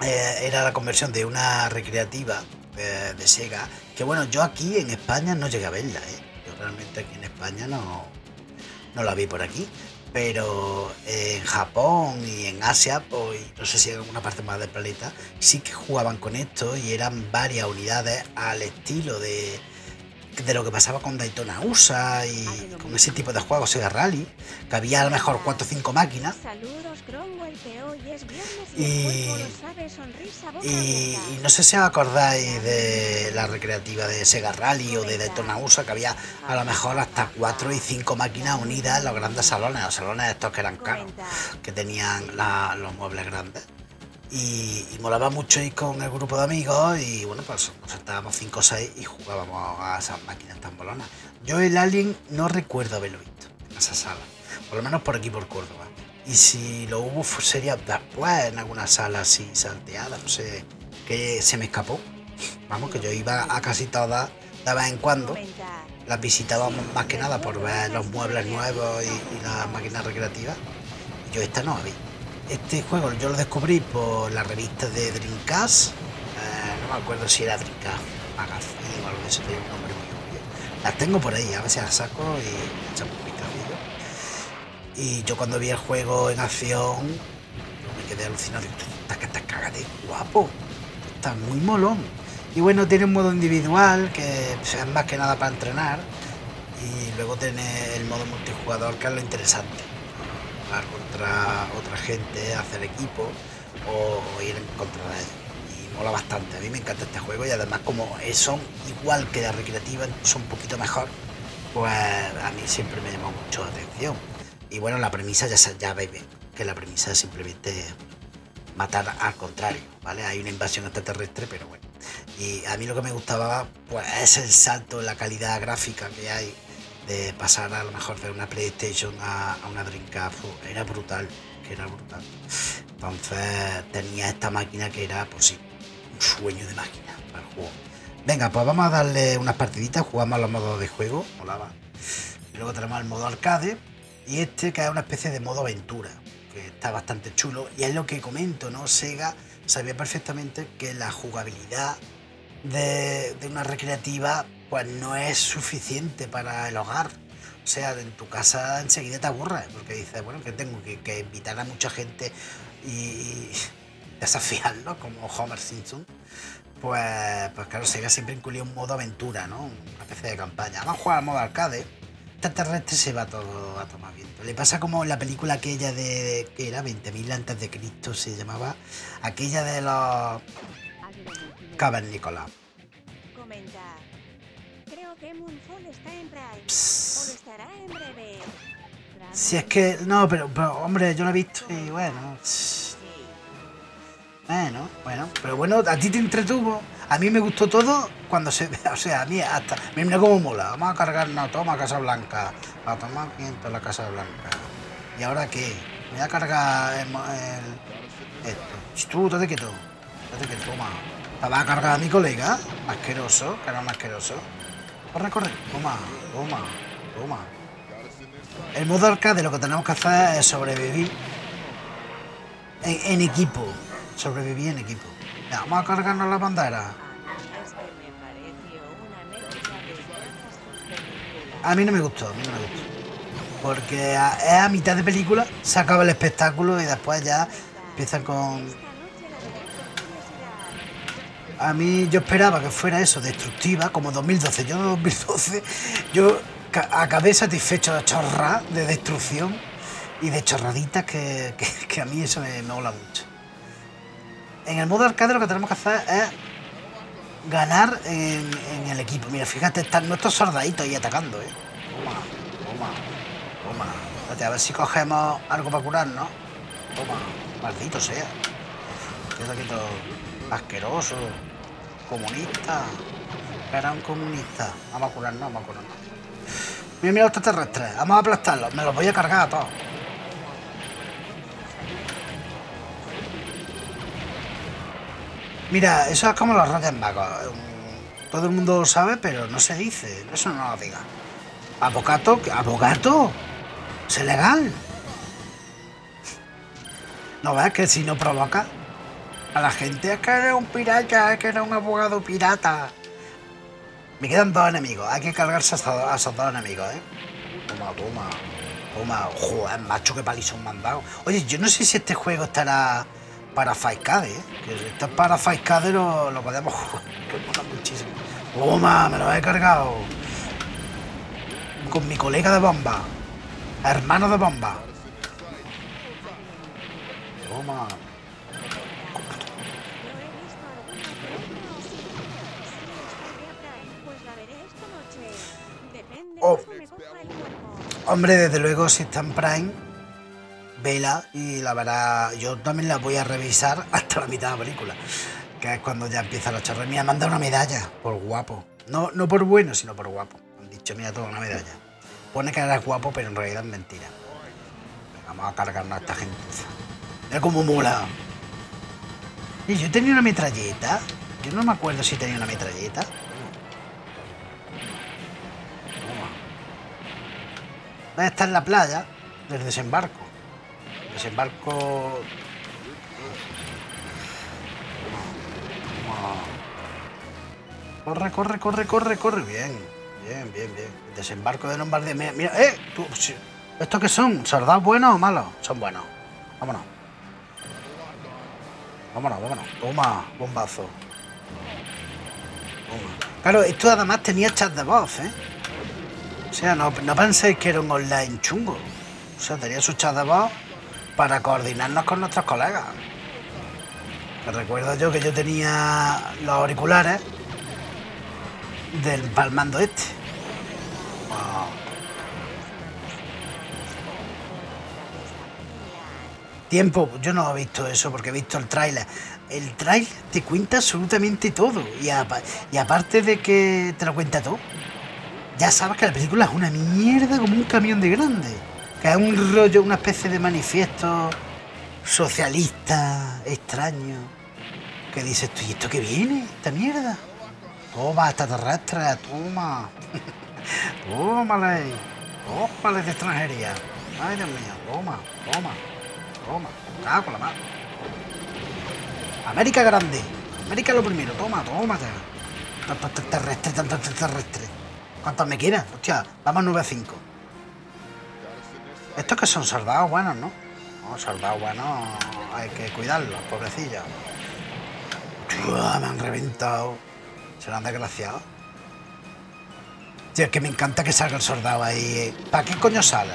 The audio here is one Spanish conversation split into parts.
era la conversión de una recreativa de Sega, que bueno, yo aquí en España no llegué a verla, yo realmente aquí en España no la vi por aquí, pero en Japón y en Asia, pues, y no sé si en alguna parte más del planeta, sí que jugaban con esto y eran varias unidades al estilo de lo que pasaba con Daytona USA y con ese tipo de juegos Sega Rally, que había a lo mejor 4 o 5 máquinas. Saludos, Cromwell, que hoy es viernes y el Y, cuerpo lo sabe, sonrisa, boca y abierta. no sé si os acordáis de la recreativa de Sega Rally o de Daytona USA, que había a lo mejor hasta 4 y 5 máquinas unidas en los grandes salones, los salones estos que eran caros, que tenían los muebles grandes. Y molaba mucho ir con el grupo de amigos y bueno, pues nos sentábamos 5 o 6 y jugábamos a esas máquinas tan bolonas. Yo el Alien no recuerdo haberlo visto en esa sala, por lo menos por aquí por Córdoba. Y si lo hubo sería después en alguna sala así salteada, no sé, que se me escapó. Vamos, que yo iba a casi todas de vez en cuando. Las visitábamos más que nada por ver los muebles nuevos y las máquinas recreativas. Y yo esta no la vi. Este juego yo lo descubrí por la revista de Dreamcast. No me acuerdo si era Dreamcast Magazine o algo de eso, tenía un nombre muy obvio. Las tengo por ahí, a veces las saco y echamos un vistacillo. Y yo cuando vi el juego en acción, yo me quedé alucinado. Digo, te cagas de guapo. Está muy molón. Y bueno, tiene un modo individual que es más que nada para entrenar. Y luego tiene el modo multijugador, que es lo interesante. Jugar contra otra gente, hacer equipo o ir en contra de ellos. Y mola bastante. A mí me encanta este juego y además como son igual que la recreativa, son un poquito mejor, pues a mí siempre me llamó mucho la atención. Y bueno, la premisa ya veis bien, que la premisa es simplemente matar al contrario, ¿vale? Hay una invasión extraterrestre, pero bueno. Y a mí lo que me gustaba, pues es el salto en la calidad gráfica que hay de pasar a lo mejor de una PlayStation a una Dreamcast. Era brutal, que era brutal. Entonces tenía esta máquina que era, pues sí, un sueño de máquina para el juego. Venga, pues vamos a darle unas partiditas, jugamos a los modos de juego, molaba. Y luego tenemos el modo arcade y este que es una especie de modo aventura, que está bastante chulo. Y es lo que comento, ¿no? Sega sabía perfectamente que la jugabilidad de una recreativa pues no es suficiente para el hogar. O sea, en tu casa enseguida te aburres, porque dices, bueno, que tengo que invitar a mucha gente y desafiarlo, como Homer Simpson. Pues claro, Sega siempre incluía un modo aventura, ¿no? Una especie de campaña. Vamos a jugar al modo arcade. Extraterrestre se va todo a tomar viento. Le pasa como en la película aquella de, que era 20.000 antes de Cristo, se llamaba, aquella de los cavernícolas. Comenta. Creo que Moonfall está en Prime. O lo estará en breve. Si es que, no, pero hombre, yo lo he visto y bueno. Bueno, pero bueno, a ti te entretuvo. A mí me gustó todo cuando se ve, o sea, a mí hasta, mira cómo mola. Vamos a cargarnos, toma Casa Blanca. A tomar viento la Casa Blanca. ¿Y ahora qué? Me voy a cargar esto. Tú, date quieto. Date quieto, toma. ¿Te vas a cargar a mi colega? Asqueroso, que era un asqueroso. Corre. Toma. El modo arcade lo que tenemos que hacer es sobrevivir en equipo. Sobrevivir en equipo. Ya, vamos a cargarnos la bandera. A mí no me gustó. Porque es a mitad de película, se acaba el espectáculo y después ya empiezan con... A mí yo esperaba que fuera eso, destructiva, como 2012. Yo de 2012, yo acabé satisfecho de chorrar, de destrucción y de chorraditas que a mí eso me mola mucho. En el modo arcade lo que tenemos que hacer es ganar en el equipo. Mira, fíjate, están nuestros soldaditos ahí atacando, ¿eh? Toma. Espérate, a ver si cogemos algo para curarnos. Toma, maldito sea. Qué quieto, asqueroso. Comunista. Era un comunista. Vamos a curarnos. Mira los extraterrestres. Vamos a aplastarlos. Me los voy a cargar a todos. Mira, eso es como los Reyes Magos. Todo el mundo lo sabe, pero no se dice. Eso no lo diga. ¿Abogato? ¿Es legal? ¿No ves que si no provoca? a la gente, es que eres un pirata, es que eres un abogado pirata. Me quedan 2 enemigos, hay que cargarse a esos 2 enemigos, ¿eh? Toma, toma, toma. Joder, macho, qué palizón me han dado. Oye, yo no sé si este juego estará para Faiscade, ¿eh? Que si está para Faiscade lo podemos jugar, que mola muchísimo. Toma, me lo he cargado. Con mi colega de bomba. Hermano de bomba. Toma. Oh. Hombre, desde luego, si está en Prime, vela y la verá. Yo también la voy a revisar hasta la mitad de la película, que es cuando ya empieza la charla. Me han mandado una medalla por guapo. No por bueno, sino por guapo. Han dicho, mira, toda una medalla. Pone que eres guapo, pero en realidad es mentira. Vamos a cargarnos a esta gente. Mira cómo mola. Y yo tenía una metralleta. Yo no me acuerdo si tenía una metralleta. Está en la playa del desembarco. Desembarco. Corre, corre, corre, corre, corre. Bien, bien, bien, bien. Desembarco de Lombardía. Mira, tú, ¿estos qué son? ¿Soldados buenos o malos? Son buenos. Vámonos. Vámonos, vámonos. Toma, bombazo. Toma. Claro, esto además tenía chat de voz, ¿eh? O sea, no penséis que era un online chungo. O sea, tenía su chat de voz para coordinarnos con nuestros colegas. Que recuerdo yo que yo tenía los auriculares del palmando este. Wow. Tiempo, yo no he visto eso porque he visto el tráiler. El tráiler te cuenta absolutamente todo. Y aparte de que te lo cuenta todo, ya sabes que la película es una mierda como un camión de grande. Que es un rollo, una especie de manifiesto socialista, extraño. Que dices tú, ¿y esto qué viene? ¿Esta mierda? Toma, extraterrestre, toma. Tómale. Tómale de extranjería. Ay, Dios mío, toma, toma, toma. Cago con la mano. América grande. América lo primero, toma, toma ya. Tanto extraterrestre, tanto extraterrestre. ¿Cuántos me quieras? Hostia, vamos 9 a 5. Estos que son soldados buenos, ¿no? No, soldados buenos hay que cuidarlos, pobrecillos. Me han reventado. Serán desgraciados. Tío, es que me encanta que salga el soldado ahí. ¿Para qué coño sale?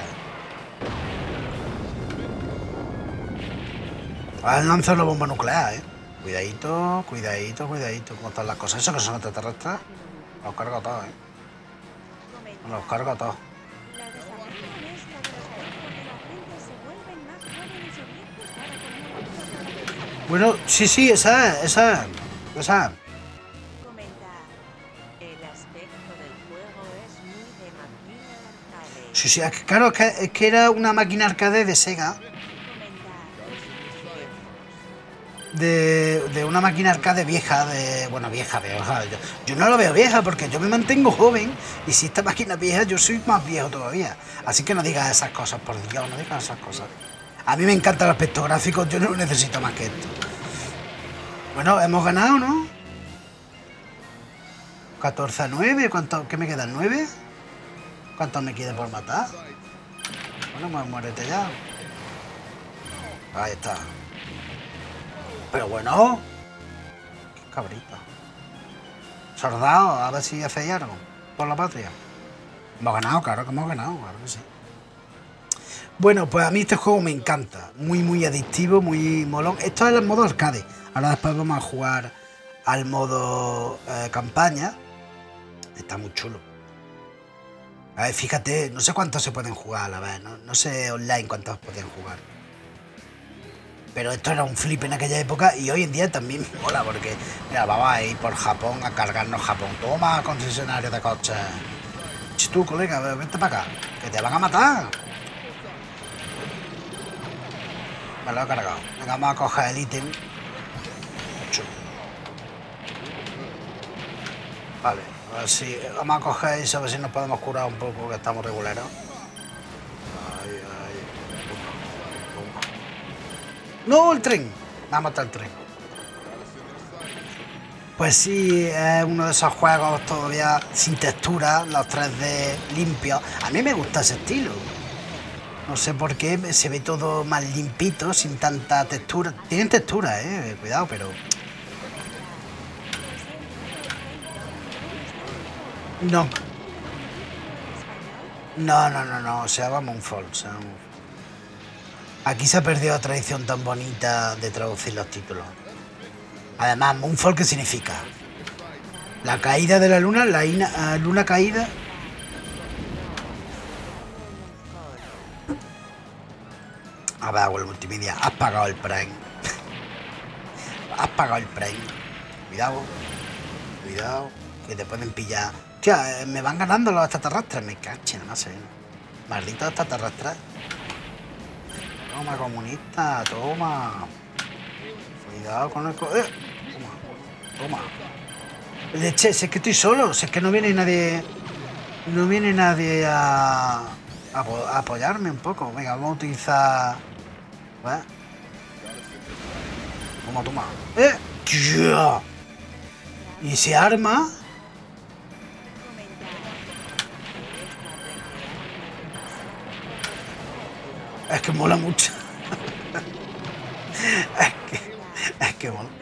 A ver, lanza una bomba nuclear, ¿eh? Cuidadito, cuidadito, cuidadito. ¿Cómo están las cosas? ¿Eso que son extraterrestres? Los cargo todos, ¿eh? Los cargo todos. Bueno, sí, esa es. Comenta, el aspecto del juego es muy de máquina arcade. Sí, es que, claro, es que era una máquina arcade de Sega. De una máquina arcade vieja, bueno, vieja. Yo no lo veo vieja porque yo me mantengo joven y si esta máquina es vieja yo soy más viejo todavía. Así que no digas esas cosas, por Dios, no digas esas cosas. A mí me encanta el aspecto gráfico, yo no necesito más que esto. Bueno, hemos ganado, ¿no? 14 a 9, ¿qué me quedan? ¿9? ¿Cuántos me queda por matar? Bueno, muérete ya. Ahí está. Pero bueno, qué cabrita. Soldado, a ver si hacéis algo por la patria. Hemos ganado, claro que hemos ganado, claro que sí. Bueno, pues a mí este juego me encanta. Muy adictivo, muy molón. Esto es el modo arcade. Ahora después vamos a jugar al modo campaña. Está muy chulo. A ver, fíjate, no sé cuántos se pueden jugar a la vez. No sé online cuántos pueden jugar. Pero esto era un flip en aquella época y hoy en día también mola porque, mira, vamos a ir por Japón a cargarnos Japón. Toma, concesionario de coches. Tú, colega, vente para acá, que te van a matar. Me lo he cargado. Venga, vamos a coger el ítem. Vale, a ver si vamos a coger eso, a ver si nos podemos curar un poco, que estamos reguleros. No, el tren. Me ha matado el tren. Pues sí, es uno de esos juegos todavía sin textura, los 3D limpios. A mí me gusta ese estilo. No sé por qué, se ve todo más limpito, sin tanta textura. Tienen textura, cuidado, pero... No, no, o sea, vamos un fall. Aquí se ha perdido la tradición tan bonita de traducir los títulos. Además, Moonfall, ¿qué significa? La caída de la luna, luna caída. A ver, el multimedia, has pagado el Prime. Has pagado el Prime. Cuidado, cuidado, que te pueden pillar. Hostia, me van ganando los extraterrestres. Me cachen, nada más. Malditos extraterrestres. Toma, comunista, toma. Cuidado con el... Toma. Leche, si es que estoy solo, si es que no viene nadie... No viene nadie a apoyarme un poco. Venga, vamos a utilizar... ¿Ves? Toma. ¡Tío! ¿Y ese arma? Es que mola mucho. es que mola.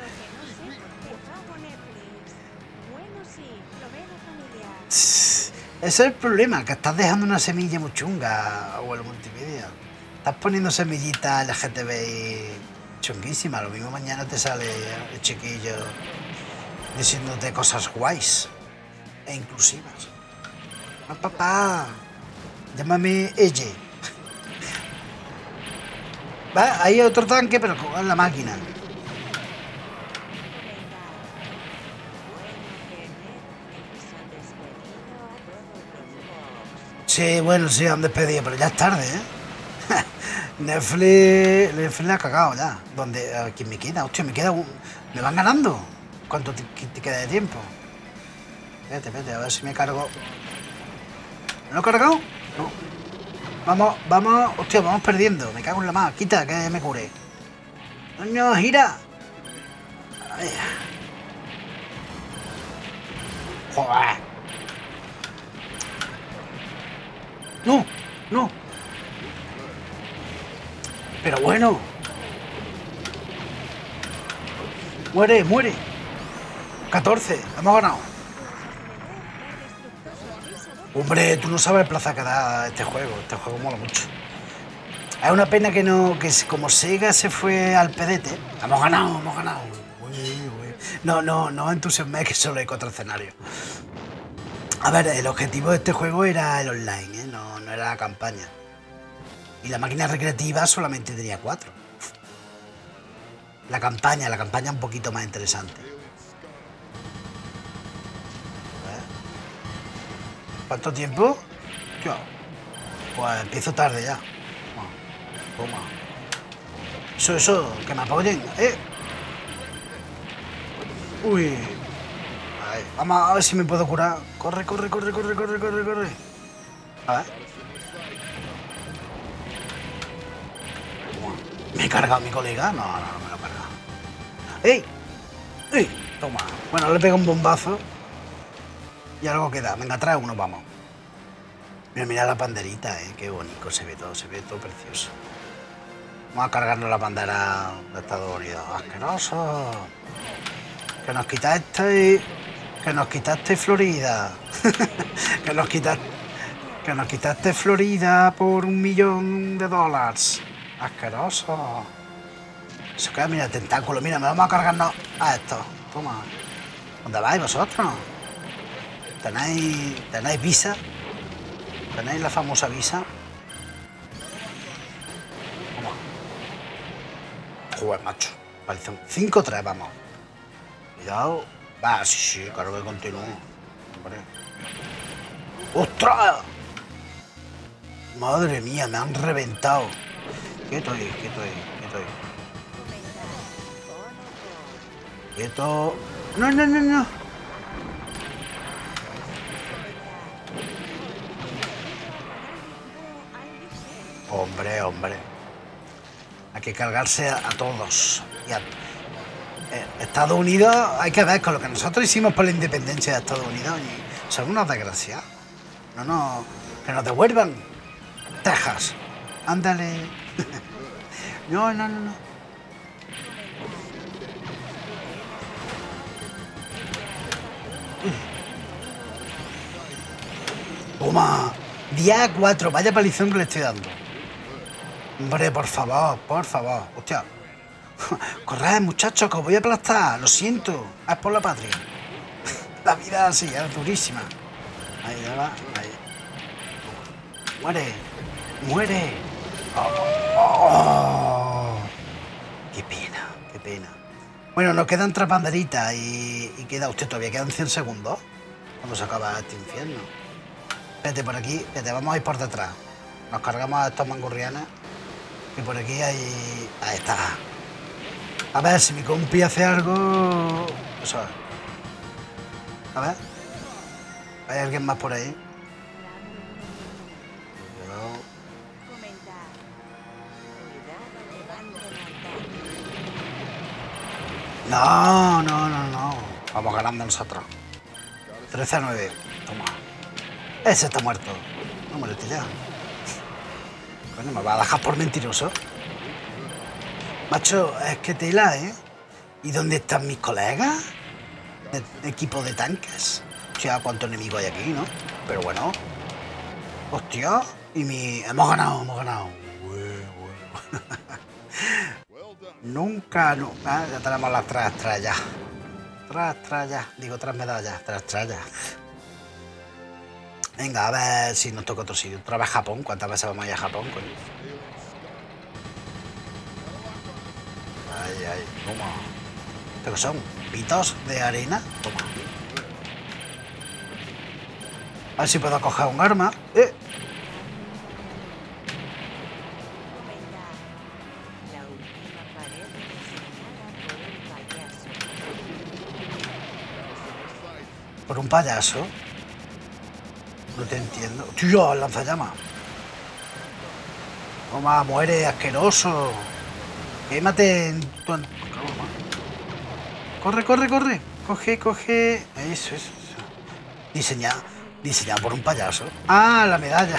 Ese es el problema, que estás dejando una semilla muy chunga, o el multimedia. Estás poniendo semillitas LGTBI chunguísimas. Lo mismo mañana te sale el chiquillo diciéndote cosas guays e inclusivas. No, papá, llámame ella. Va, hay otro tanque, pero con la máquina. Sí, bueno, sí, han despedido, pero ya es tarde, ¿eh? Netflix la ha cagado ya. ¿A quién me queda? Hostia, me queda un... Me van ganando. ¿Cuánto te queda de tiempo? Espérate, a ver si me cargo. ¿Me lo he cargado? No. Vamos, hostia, vamos perdiendo. Me cago en la más. Quita, que me cure. ¡Coño, gira! Ay. Joder. No. Pero bueno. Muere. 14, hemos ganado. Hombre, tú no sabes el plaza que da este juego. Este juego mola mucho. Es una pena que como Sega se fue al pedete. Hemos ganado. No entusiasmé, que solo hay 4 escenarios. A ver, el objetivo de este juego era el online, no era la campaña. Y la máquina recreativa solamente tenía 4. La campaña un poquito más interesante. ¿Cuánto tiempo? Pues empiezo tarde ya. Toma. Eso, que me apoyen, Uy. Ahí. Vamos a ver si me puedo curar. Corre. A ver. ¿Me he cargado a mi colega? No me lo he cargado. ¡Ey! Toma. Bueno, le pego un bombazo. Y algo queda. Venga, trae uno, vamos. Mira la banderita, qué bonito se ve todo precioso. Vamos a cargarnos la bandera de Estados Unidos. ¡Asqueroso! Que nos quitaste Florida. que nos quitaste Florida por $1 millón. Asqueroso. Eso queda, mira, tentáculo. Mira, me vamos a cargarnos a esto. Toma. ¿Dónde vais vosotros? ¿Tenéis visa? ¿Tenéis la famosa visa? Toma. Joder, macho. Palizón. 5-3, vamos. Cuidado. Va, sí, claro que continúo. Hombre. ¡Ostras! Madre mía, me han reventado. Quieto. No. Hombre. Hay que cargarse a todos. Estados Unidos, hay que ver con lo que nosotros hicimos por la independencia de Estados Unidos y son unos desgraciados. No, que nos devuelvan Texas. Ándale. No. Toma. 10-4, vaya palizón que le estoy dando. Hombre, por favor. Hostia. Corred, muchachos, que os voy a aplastar. Lo siento. Es por la patria. La vida así, es durísima. Ahí, ya va. Ahí. Muere. Oh. Qué pena. Bueno, nos quedan 3 banderitas y queda usted todavía. Quedan 100 segundos cuando se acaba este infierno. Vete por aquí, vamos a ir por detrás. Nos cargamos a estos mangurrianes. Y por aquí hay... Ahí está. A ver, si mi compi hace algo... Eso es. A ver. ¿Hay alguien más por ahí? No. Vamos ganando nosotros. 13-9. Toma. Ese está muerto. No muérete ya. Coño, me va a dejar por mentiroso. Macho, es que tela, ¿eh? ¿Y dónde están mis colegas? De equipo de tanques. Hostia, cuánto enemigo hay aquí, ¿no? Pero bueno. Hostia. Hemos ganado. Nunca. Ya tenemos las 3 estrellas. 3 estrellas. Digo 3 medallas. 3 estrellas. Venga, a ver si nos toca otro sitio. Otra vez Japón. ¿Cuántas veces vamos a ir a Japón, coño? Ay. Toma. ¿Pero son pitos de arena? Toma. A ver si puedo coger un arma. ¿Por un payaso? No te entiendo. ¡Tío, el lanzallamas! Toma, muere, asqueroso. Quémate en tu... Corre. Coge. Eso. Diseñado por un payaso. Ah, la medalla.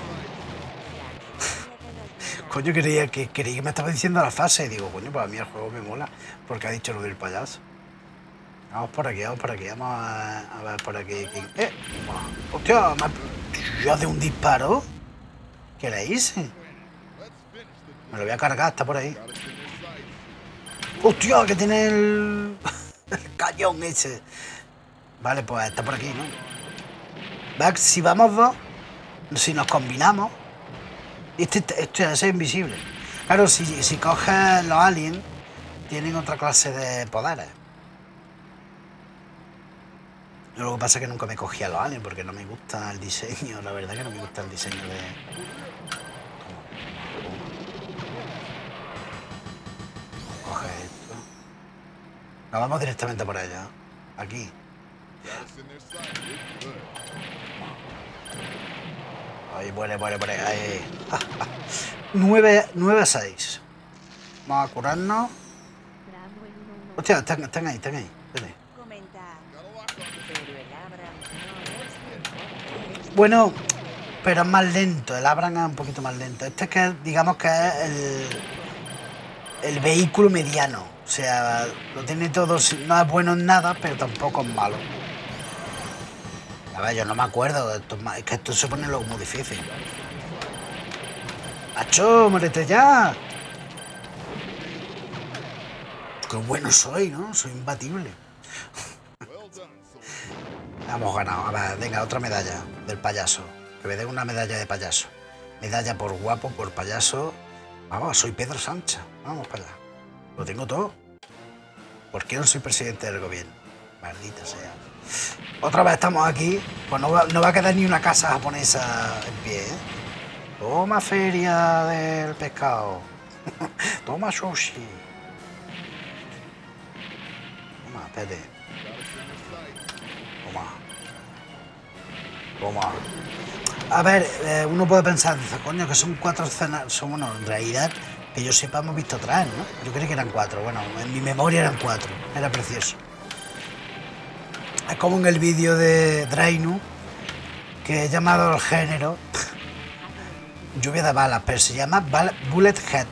Coño, creí que me estaba diciendo la fase. Digo, coño, para mí el juego me mola. Porque ha dicho lo del payaso. Vamos por aquí. Vamos a ver por aquí. ¡Hostia! ¿Me hace un disparo? ¿Qué le hice? Me lo voy a cargar, está por ahí. ¡Hostia! Que tiene el cañón ese. Vale, pues está por aquí, ¿no? ¿Ves? Si vamos dos, si nos combinamos. Este es invisible. Claro, si coges los aliens, tienen otra clase de poderes. Yo lo que pasa es que nunca me cogí a los aliens porque no me gusta el diseño. La verdad que no me gusta el diseño de... Coge esto. Nos vamos directamente por allá. Aquí. Ahí muere. Ahí. 9-6. Vamos a curarnos. Hostia, están ahí. Vete. Bueno, pero es más lento. El Abrams es un poquito más lento. Este es que, digamos que es el vehículo mediano. O sea, lo tiene todo. No es bueno en nada, pero tampoco es malo. A ver, yo no me acuerdo. Es que esto se pone luego muy difícil. ¡Macho, muérete ya! ¡Qué bueno soy, ¿no? Soy imbatible. Hemos ganado. A ver, venga, otra medalla del payaso. Que me den una medalla de payaso. Medalla por guapo, por payaso. Vamos, soy Pedro Sánchez. Vamos para allá. Lo tengo todo. ¿Por qué no soy presidente del gobierno? Maldita sea. Otra vez estamos aquí. Pues no va a quedar ni una casa japonesa en pie, ¿eh? Toma feria del pescado. Toma sushi. Toma, espérate. Toma. A ver, uno puede pensar, dice, coño, que son 4 escenarios. Bueno, en realidad Que yo sepa, hemos visto 3, ¿no? Yo creo que eran 4. Bueno, en mi memoria eran 4. Era precioso. Es como en el vídeo de Drainu, que he llamado al género lluvia de balas, pero se llama Bullet Head.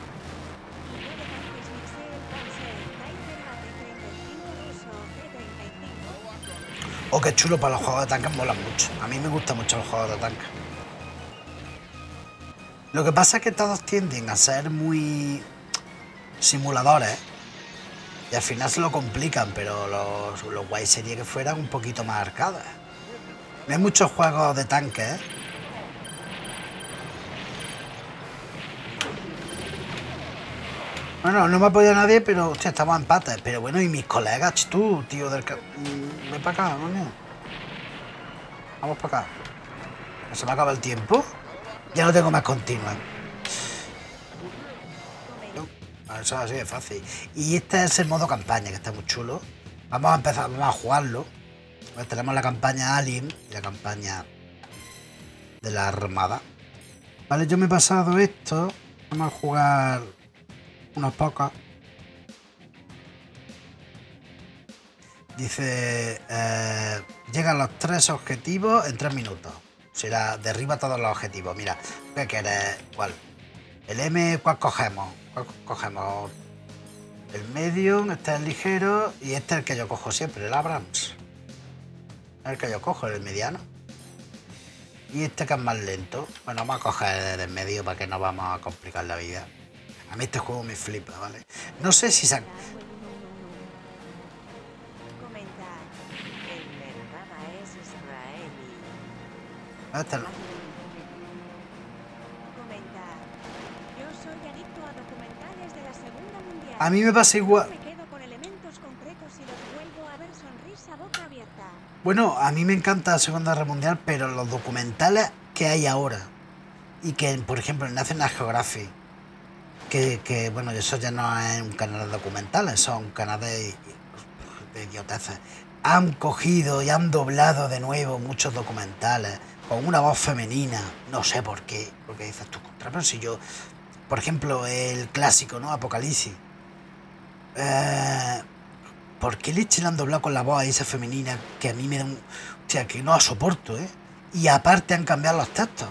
Oh, qué chulo, para los juegos de tanques molan mucho. A mí me gustan mucho los juegos de tanques. Lo que pasa es que todos tienden a ser muy simuladores y al final se lo complican, pero los guay sería que fueran un poquito más arcades. No hay muchos juegos de tanques, ¿eh? Bueno, no me apoya nadie, pero hostia, estamos a empates. Pero bueno, y mis colegas, tú, tío del... Ven para acá, coño. Vamos para acá. ¿Se me acaba el tiempo? Ya no tengo más continua. Eso es así de fácil. Y este es el modo campaña, que está muy chulo. Vamos a empezar, vamos a jugarlo. Pues tenemos la campaña Alien y la campaña de la Armada. Vale, yo me he pasado esto. Vamos a jugar unas pocas. Dice, llegan los 3 objetivos en 3 minutos. Será, derriba todos los objetivos. Mira, ¿qué quieres? ¿Cuál? El M, ¿cuál cogemos? ¿Cuál cogemos? El medium, este es el ligero y este es el que yo cojo siempre, el Abrams. El que yo cojo, el mediano. Y este que es más lento. Bueno, vamos a coger el medio para que no vamos a complicar la vida. A mí este juego me flipa, ¿vale? No sé si se... Este no. A mí me pasa igual. Bueno, a mí me encanta la Segunda Guerra Mundial, pero los documentales que hay ahora y que, por ejemplo, en National Geographic, que bueno, eso ya no es un canal de documentales, son un canal de idioteces. Han cogido y han doblado de nuevo muchos documentales con una voz femenina, no sé por qué, porque dices tú, contra, pero si yo, por ejemplo, el clásico, ¿no? Apocalipsis. ¿Por qué leche le han doblado con la voz a esa femenina que a mí me da un... O sea, que no la soporto, ¿eh? Y aparte han cambiado los textos.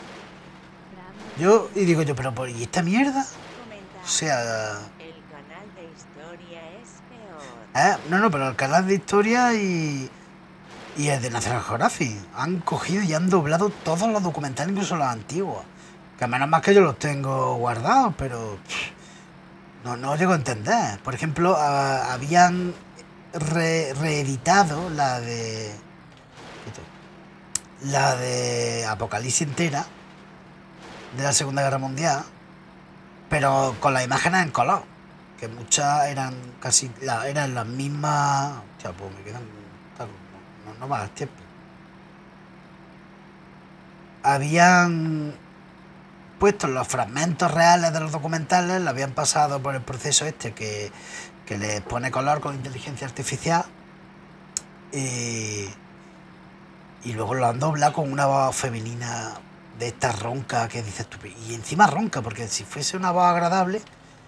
Yo, y digo yo, pero ¿y esta mierda? O sea... El canal de historia es peor. No, pero el canal de historia y el de National Geographic han cogido y han doblado todos los documentales, incluso los antiguos. Que menos más que yo los tengo guardados, pero... No llego a entender. Por ejemplo, habían reeditado la de Apocalipsis entera de la Segunda Guerra Mundial, pero con las imágenes en color, que muchas eran casi eran las mismas. Hostia, pues me quedan, no me das tiempo. Habían puesto los fragmentos reales de los documentales, lo habían pasado por el proceso este que les pone color con inteligencia artificial y luego lo han doblado con una voz femenina de esta ronca que dices tú, y encima ronca, porque si fuese una voz agradable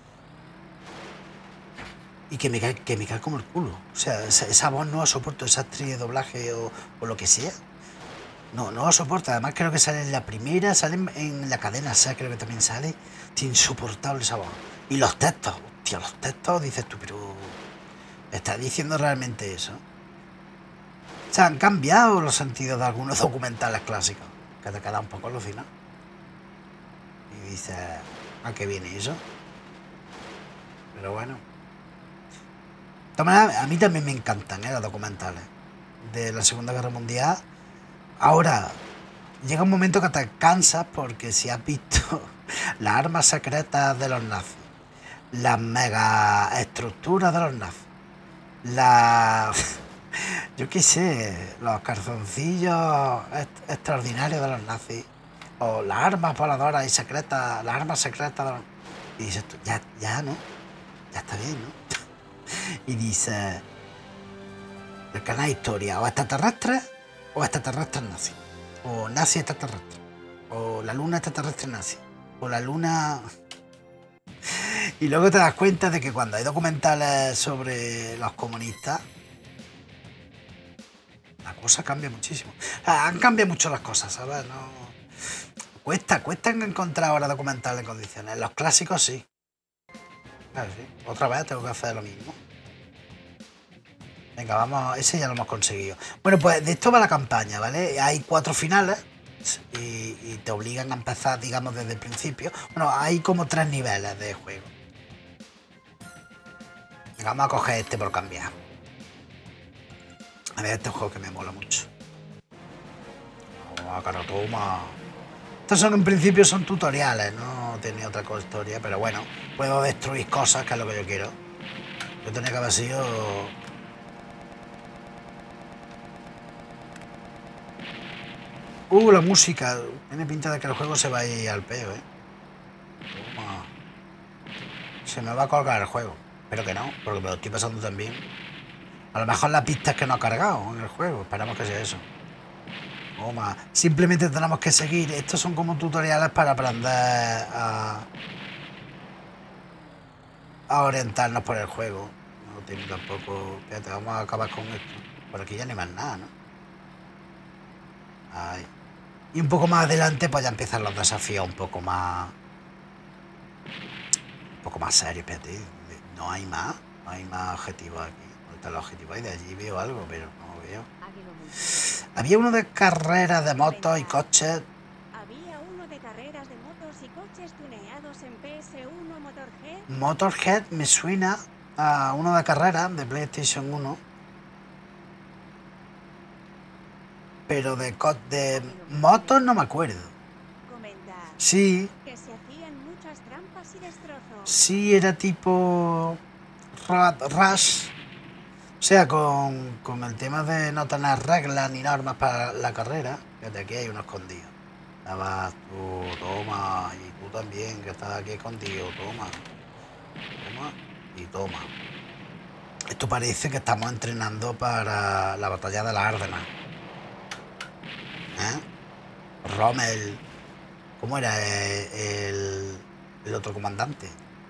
y que me cae como el culo, o sea, esa voz no la soporto, esa actriz de doblaje o lo que sea. No lo soporta. Además creo que sale en la primera, sale en la cadena, o sea, creo que también sale. Es insoportable esa voz. Y los textos, hostia, los textos, dices tú, pero ¿estás diciendo realmente eso? O sea, han cambiado los sentidos de algunos documentales clásicos, que te queda un poco alucinado. Y dices, ¿a qué viene eso? Pero bueno. De todas maneras, a mí también me encantan los documentales de la Segunda Guerra Mundial. Ahora, llega un momento que te cansas porque si has visto las armas secretas de los nazis, las mega estructuras de los nazis, yo qué sé, los calzoncillos extraordinarios de los nazis, o las armas voladoras y secretas, las armas secretas de los... Y dices tú, ya, ¿no? Ya está bien, ¿no? Y dices, el canal de historia, o extraterrestres, o extraterrestres nazis, o nazi extraterrestre, o la luna extraterrestre nazi, o la luna... Y luego te das cuenta de que cuando hay documentales sobre los comunistas, la cosa cambia muchísimo. Han cambiado mucho las cosas, ¿sabes? No... Cuesta encontrar ahora documentales en condiciones. Los clásicos sí. Claro, sí. Otra vez tengo que hacer lo mismo. Venga, vamos, ese ya lo hemos conseguido. Bueno, pues de esto va la campaña, ¿vale? Hay 4 finales y te obligan a empezar, digamos, desde el principio. Bueno, hay como 3 niveles de juego. Venga, vamos a coger este por cambiar. A ver, este juego que me mola mucho. Vamos a Carotoma. Estos son, en principio, son tutoriales, no tenía otra historia, pero bueno, puedo destruir cosas, que es lo que yo quiero. Yo tenía que haber sido... la música. Tiene pinta de que el juego se va a ir al peo, ¿eh? Toma. Se me va a colgar el juego. Espero que no, porque me lo estoy pasando también. A lo mejor la pista es que no ha cargado en el juego. Esperamos que sea eso. Toma. Simplemente tenemos que seguir. Estos son como tutoriales para aprender a orientarnos por el juego. No tiene tampoco... Espérate, vamos a acabar con esto. Por aquí ya ni más nada, ¿no? Ahí. Y un poco más adelante pues ya empiezan los desafíos un poco más serios. Espérate, no hay más objetivos aquí. ¿Dónde están los objetivos? Ahí de allí veo algo, pero no lo veo. Había uno de carreras de motos y coches. Había uno de carreras de motos y coches tuneados en PS1 Motorhead. Motorhead me suena a uno de carreras de PlayStation 1. Pero de motos no me acuerdo. Sí. Que se hacían muchas trampas y destrozos. Sí, era tipo Rush. O sea, con el tema de no tener reglas ni normas para la carrera. Fíjate, aquí hay uno escondido. Ya vas tú, toma. Y tú también, que estás aquí escondido. Toma. Toma y toma. Esto parece que estamos entrenando para la batalla de la Ardenas. Rommel. ¿Cómo era el otro comandante?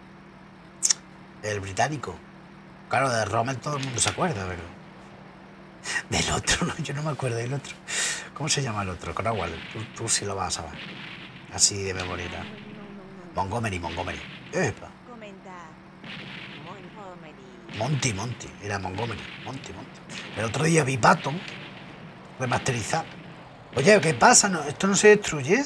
El británico. Claro, de Rommel todo el mundo se acuerda, pero... Del otro, no, yo no me acuerdo del otro. ¿Cómo se llama el otro? Crowell. Tú sí lo vas a saber. Así de memoria. Montgomery. Epa. Monty. Era Montgomery. Monty. El otro día vi Patton remasterizado. Oye, ¿qué pasa? ¿No, esto no se destruye?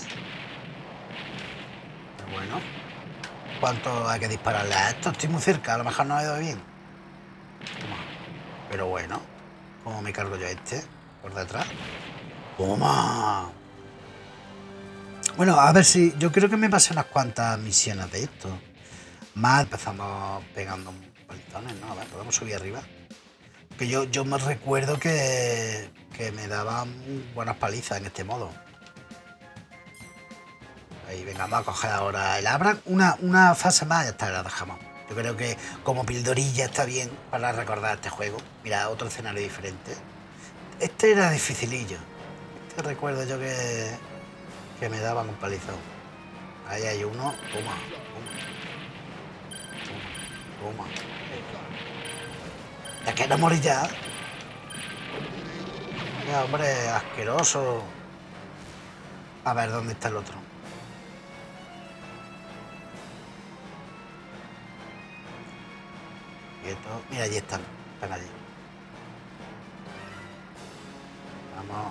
Pero bueno. ¿Cuánto hay que dispararle a esto? Estoy muy cerca, a lo mejor no ha ido bien. Toma. Pero bueno. ¿Cómo me cargo yo este? Por detrás. ¡Toma! Bueno, a ver si... Yo creo que me pasé unas cuantas misiones de esto. Más empezamos pegando palizones, ¿no? A ver, podemos subir arriba. Que yo me recuerdo que me daban buenas palizas en este modo. Ahí, venga, vamos a coger ahora el Abra. Una fase más, ya está, la dejamos. Yo creo que como pildorilla está bien para recordar este juego. Mira, otro escenario diferente. Este era dificilillo. Este recuerdo yo que me daban un palizón. Ahí hay uno. Toma. ¿De qué no morir ya? Ya, hombre, asqueroso. A ver, ¿dónde está el otro? Quieto. Mira, allí están. Están allí. Vamos.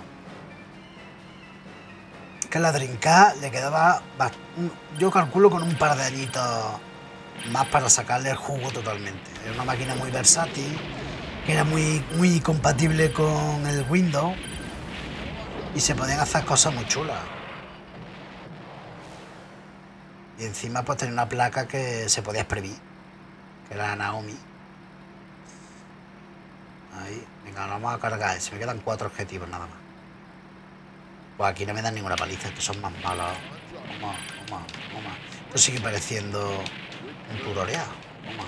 Que a la Dreamcast le quedaba... Yo calculo con un par de añitos más para sacarle el jugo totalmente. Era una máquina muy versátil, que era muy compatible con el Windows y se podían hacer cosas muy chulas. Y encima pues tenía una placa que se podía exprimir, que era Naomi. Ahí, venga, vamos a cargar. Se me quedan 4 objetivos nada más. Pues aquí no me dan ninguna paliza, estos son más malos. Toma. Esto sigue pareciendo un tutorial. Toma.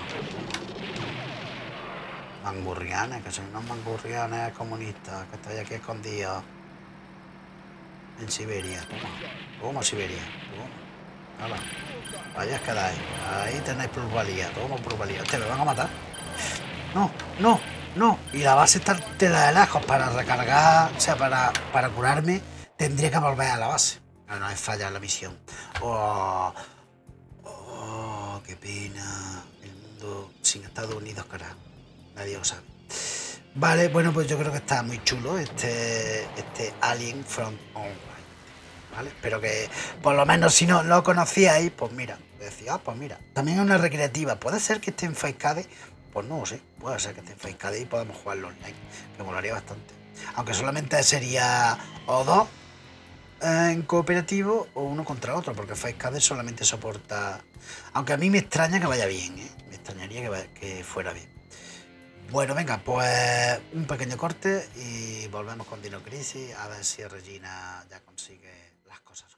Mangurrianes, que son unos mangurrianes comunistas que estáis aquí escondidos en Siberia. Toma Siberia. Hala. Vaya os quedáis. Ahí tenéis plusvalía. Toma plusvalía. Hostia, me van a matar. No, no, no. Y la base está de la de lejos. Para recargar, o sea, para curarme, tendría que volver a la base. No, es falla la misión. Oh, oh, qué pena. El mundo sin Estados Unidos, carajo. Nadie lo sabe. Vale, bueno, pues yo creo que está muy chulo este Alien Front Online. ¿Vale? Pero que por lo menos si no lo conocíais, pues mira, decía, pues mira, también es una recreativa. Puede ser que esté en Facecade, pues no lo sé, puede ser que esté en Facecade y podamos jugarlo online, que molaría bastante. Aunque solamente sería o dos en cooperativo o uno contra otro, porque Facecade solamente soporta. Aunque a mí me extraña que vaya bien, ¿eh? Me extrañaría que fuera bien. Bueno, venga, pues un pequeño corte y volvemos con Dino Crisis a ver si Regina ya consigue las cosas.